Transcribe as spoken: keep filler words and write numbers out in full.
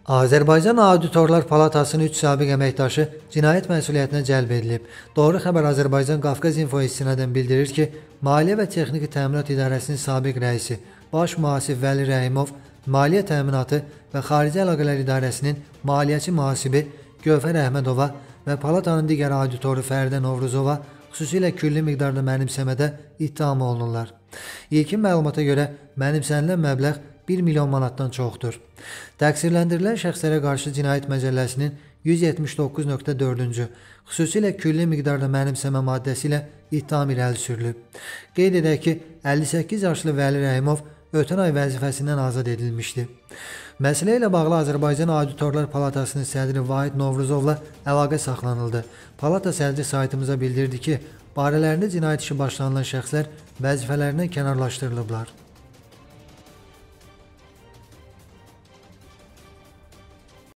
Azərbaycan Auditorlar Palatasının üç sabiq əməkdaşı cinayət məsuliyyətinə cəlb edilib. Doğru xəbər Azərbaycan Qafqaz İnfo istinadən bildirir ki, Maliyyə və Texniki Təminat İdarəsinin sabiq rəisi Baş Mühasib Vəli Rəhimov, Maliyyə Təminatı və Xarici Əlaqələr İdarəsinin maliyyəçi mühasibi Gövhər Əhmədova və Palatanın digər auditoru Fəridə Novruzova xüsusilə külli miqdarda mənimsəmədə ittiham olunurlar. İlkin məlumata görə mənimsənilən məbləğ bir milyon manatdan çoxdur. Təqsirləndirilən şəxslərə qarşı Cinayət Məcəlləsinin yüz yetmiş doqquz nöqtə dördüncü xüsusilə külli miqdarda mənimsəmə maddəsi ilə ittiham irəli sürülüb. Qeyd edək ki, əlli səkkiz yaşlı Vəli Rəhimov ötən ay vəzifəsindən azad edilmişdi. Məsələ ilə bağlı Azərbaycan Auditorlar Palatasının sədri Vahid Novruzovla əlaqə saxlanıldı. Palata sədri saytımıza bildirdi ki, barələrində cinayət işi başlanılan şəxslər vəzifələrindən kənarlaşdırılıblar.